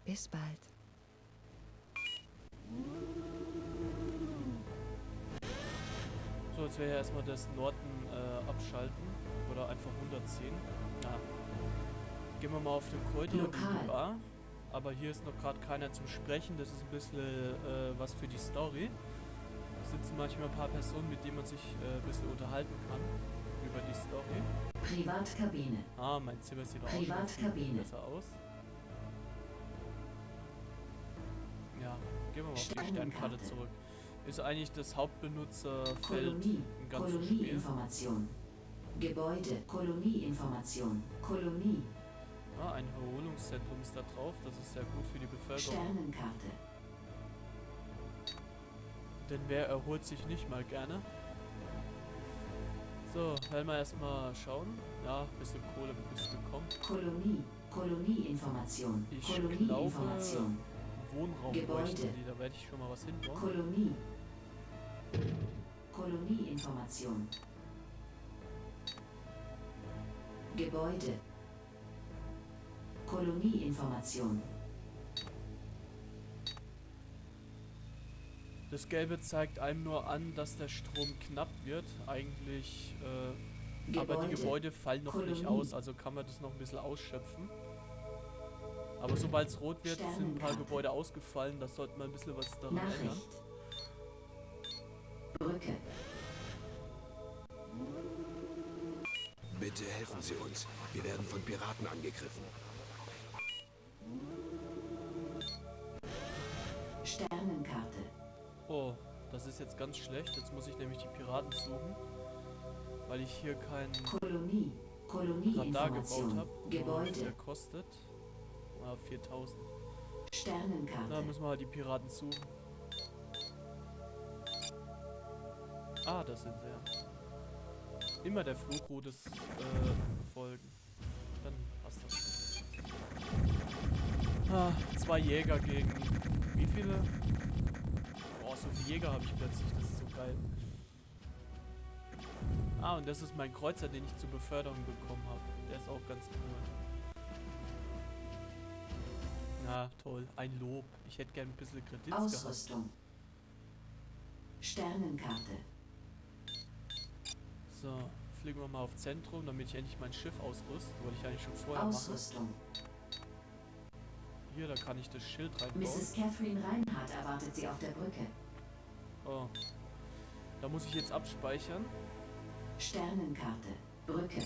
Bis bald. So, jetzt wäre ja erstmal das Norden abschalten. Oder einfach runterziehen. Ja. Gehen wir mal auf den Kräuter und in die Bar. Aber hier ist noch gerade keiner zum Sprechen. Das ist ein bisschen was für die Story. Da sitzen manchmal ein paar Personen, mit denen man sich ein bisschen unterhalten kann. Über die Story. Privatkabine. Ah, mein Zimmer sieht auch schon viel besser aus. Ja, gehen wir mal auf die Sternkarte zurück. Ist eigentlich das Hauptbenutzerfeld im ganzen Spiel. Kolonieinformation. Gebäude. Kolonieinformation. Kolonie. Ah, ein Erholungszentrum ist da drauf. Das ist sehr gut für die Bevölkerung. Sternenkarte. Denn wer erholt sich nicht mal gerne? So, werden wir erstmal schauen. Ja, ein bisschen Kohle ist gekommen. Kolonie. Kolonieinformation. Ich Kolonieinformation. glaube, Wohnraum Gebäude. bräuchten die. Da werde ich schon mal was hinbauen. Kolonie. Kolonieinformation. Gebäude. Kolonieinformation. Das Gelbe zeigt einem nur an, dass der Strom knapp wird. Eigentlich, aber die Gebäude fallen noch nicht aus, also kann man das noch ein bisschen ausschöpfen. Aber sobald es rot wird, sind ein paar Gebäude ausgefallen. Da sollte man ein bisschen was daran ändern. Brücke. Bitte helfen Sie uns. Wir werden von Piraten angegriffen. Sternenkarte. Oh, das ist jetzt ganz schlecht. Jetzt muss ich nämlich die Piraten suchen. Weil ich hier kein Radar gebaut habe. Gebäude. Der kostet 4000. Sternenkarte. Da müssen wir halt die Piraten suchen. Ah, das sind sie ja. Immer der Flugroute folgen. Dann passt das. Ah, 2 Jäger gegen... Wie viele? Boah, so viele Jäger habe ich plötzlich. Das ist so geil. Ah, und das ist mein Kreuzer, den ich zur Beförderung bekommen habe. Der ist auch ganz cool. Na, toll. Ein Lob. Ich hätte gern ein bisschen Kredit Ausrüstung. gehabt. Sternenkarte. So, fliegen wir mal auf Zentrum, damit ich endlich mein Schiff ausrüste. Wollte ich eigentlich schon vorher Ausrüstung. machen. Hier, da kann ich das Schild reinbauen. Mrs. Catherine Reinhardt erwartet Sie auf der Brücke. Oh. Da muss ich jetzt abspeichern. Sternenkarte. Brücke.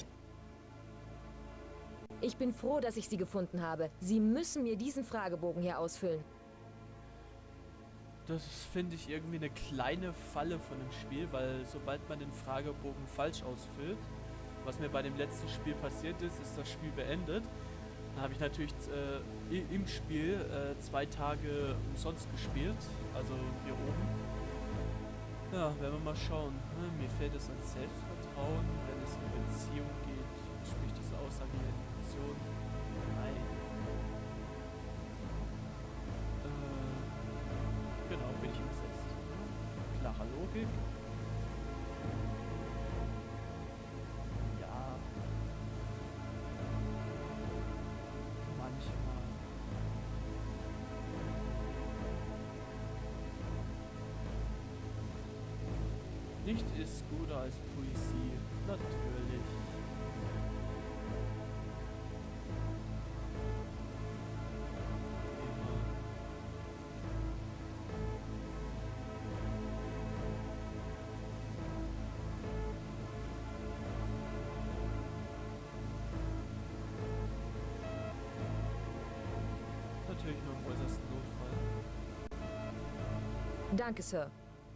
Ich bin froh, dass ich Sie gefunden habe. Sie müssen mir diesen Fragebogen hier ausfüllen. Das finde ich irgendwie eine kleine Falle von dem Spiel, weil sobald man den Fragebogen falsch ausfüllt, was mir bei dem letzten Spiel passiert ist, ist das Spiel beendet. Dann habe ich natürlich im Spiel 2 Tage umsonst gespielt, also hier oben. Ja, werden wir mal schauen. Mir fehlt es an Selbstvertrauen, wenn es um Beziehung geht. Spricht diese Aussage in der Definition? Nein. Genau, bin ich übersetzt. Klare Logik. Ja. Manchmal. Nicht ist guter als Poesie. Natürlich. Natürlich nur im äußersten Notfall. Danke, Sir.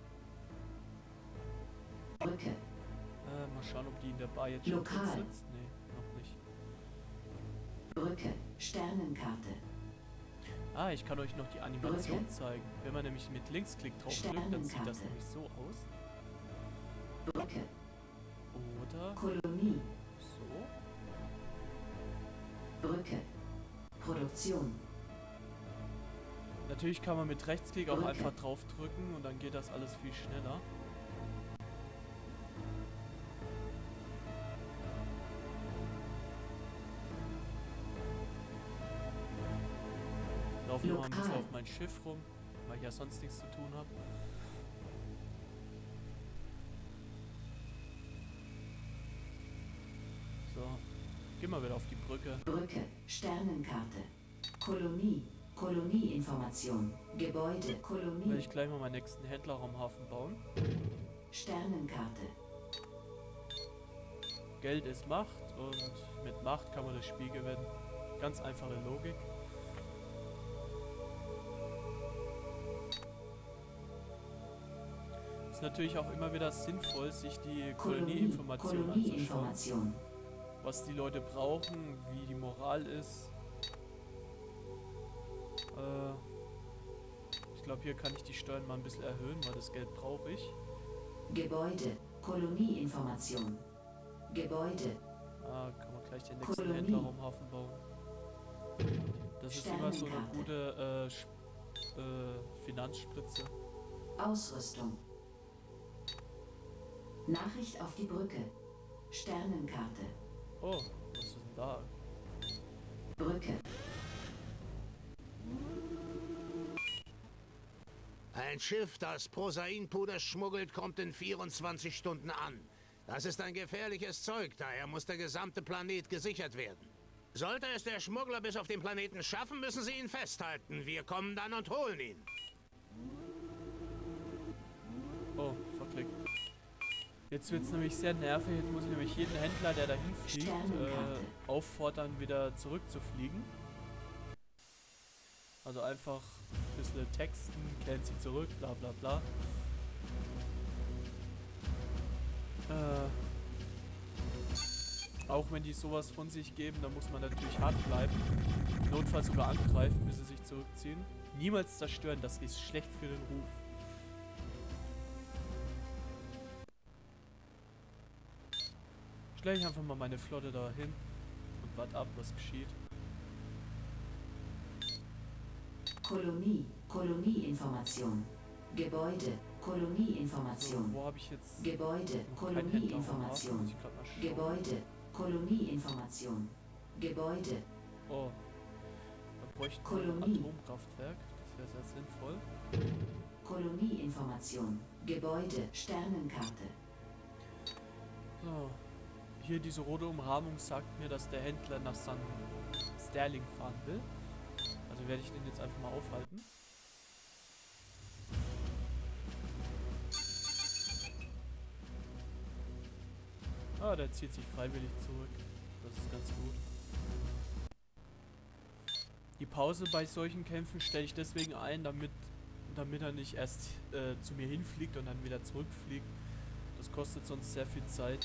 Brücke. Mal schauen, ob die in der Bar jetzt schon drin sitzt. Nee, noch nicht. Brücke. Sternenkarte. Ah, ich kann euch noch die Animation zeigen. Wenn man nämlich mit Linksklick drauf drückt, dann sieht das nämlich so aus. Brücke. Oder Kolonie. so. Brücke. Produktion. Natürlich kann man mit Rechtsklick auch Brücke. einfach drauf drücken und dann geht das alles viel schneller. Laufe noch mal ein bisschen auf mein Schiff rum, weil ich ja sonst nichts zu tun habe. So, gehen wir wieder auf die Brücke. Brücke, Sternenkarte. Kolonie, Kolonieinformation. Gebäude, Werde Kolonie. ich gleich mal meinen nächsten Händlerraumhafen bauen. Sternenkarte. Geld ist Macht und mit Macht kann man das Spiel gewinnen. Ganz einfache Logik. Ist natürlich auch immer wieder sinnvoll, sich die Kolonieinformationen anzuschauen. Kolonieinformation. Was die Leute brauchen, wie die Moral ist. Ich glaube, hier kann ich die Steuern mal ein bisschen erhöhen, weil das Geld brauche ich. Gebäude, Kolonieinformation. Gebäude, Kann man gleich den nächsten Kolonie. Händlerraumhafen bauen. Das ist immer so eine Sternenkarte. gute Finanzspritze. Ausrüstung. Nachricht auf die Brücke. Sternenkarte. Oh, was ist denn da? Brücke. Ein Schiff, das Prosainpuder schmuggelt, kommt in 24 Stunden an. Das ist ein gefährliches Zeug, daher muss der gesamte Planet gesichert werden. Sollte es der Schmuggler bis auf den Planeten schaffen, müssen Sie ihn festhalten. Wir kommen dann und holen ihn. Oh, verklickt. Jetzt wird es nämlich sehr nervig. Jetzt muss ich nämlich jeden Händler, der dahin fliegt, Sternenkarte. auffordern, wieder zurückzufliegen. Also einfach ein bisschen texten, kehren sie zurück, bla bla bla. Auch wenn die sowas von sich geben, dann muss man natürlich hart bleiben. Notfalls sogar angreifen, bis sie sich zurückziehen. Niemals zerstören, das ist schlecht für den Ruf. Stelle ich einfach mal meine Flotte da hin und warte ab, was geschieht. Kolonie, Kolonieinformation. Gebäude, So, Kolonieinformation. wo habe ich jetzt Gebäude, noch kein Händlerraumhafen? Muss Kolonieinformation. ich grad mal schauen. Gebäude, Kolonieinformation. Gebäude, Oh, da bräuchten wir ein Kolonie. Atomkraftwerk. Das wäre sehr sinnvoll. Kolonieinformation. Gebäude, Sternenkarte. So. Hier diese rote Umrahmung sagt mir, dass der Händler nach St. Sterling fahren will. Also werde ich den jetzt einfach mal aufhalten. Ah, der zieht sich freiwillig zurück. Das ist ganz gut. Die Pause bei solchen Kämpfen stelle ich deswegen ein, damit er nicht erst zu mir hinfliegt und dann wieder zurückfliegt. Das kostet sonst sehr viel Zeit.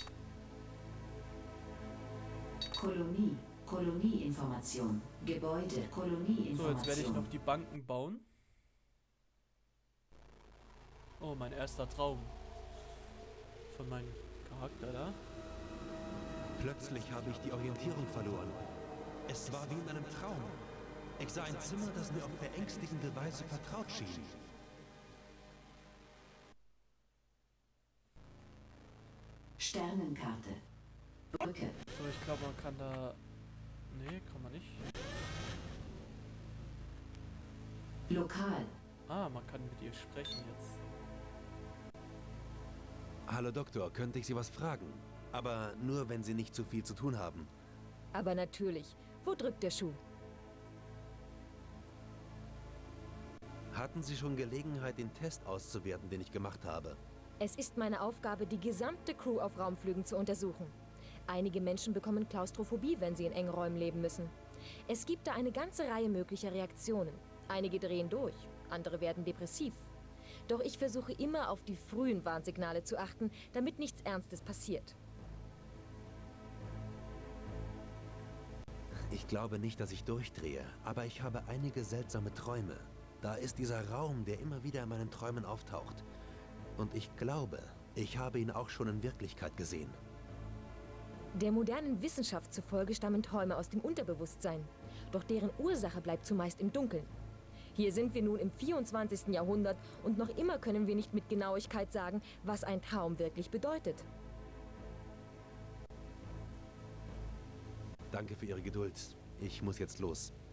Kolonie, Kolonieinformation. Gebäude, So, jetzt werde ich Kolonieinformation. noch die Banken bauen. Oh, mein erster Traum. Von meinem Charakter da. Plötzlich habe ich die Orientierung verloren. Es war wie in einem Traum. Ich sah ein Zimmer, das mir auf beängstigende Weise vertraut schien. Sternenkarte. Brücke, So, ich glaube, man kann da... Nee, kann man nicht. lokal. Ah, man kann mit ihr sprechen jetzt. Hallo Doktor, könnte ich Sie was fragen? Aber nur, wenn Sie nicht zu viel zu tun haben. Aber natürlich. Wo drückt der Schuh? Hatten Sie schon Gelegenheit, den Test auszuwerten, den ich gemacht habe? Es ist meine Aufgabe, die gesamte Crew auf Raumflügen zu untersuchen. Einige Menschen bekommen Klaustrophobie, wenn sie in engen Räumen leben müssen. Es gibt da eine ganze Reihe möglicher Reaktionen. Einige drehen durch, andere werden depressiv. Doch ich versuche immer auf die frühen Warnsignale zu achten, damit nichts Ernstes passiert. Ich glaube nicht, dass ich durchdrehe, aber ich habe einige seltsame Träume. Da ist dieser Raum, der immer wieder in meinen Träumen auftaucht. Und ich glaube, ich habe ihn auch schon in Wirklichkeit gesehen. Der modernen Wissenschaft zufolge stammen Träume aus dem Unterbewusstsein. Doch deren Ursache bleibt zumeist im Dunkeln. Hier sind wir nun im 24. Jahrhundert und noch immer können wir nicht mit Genauigkeit sagen, was ein Traum wirklich bedeutet. Danke für Ihre Geduld. Ich muss jetzt los.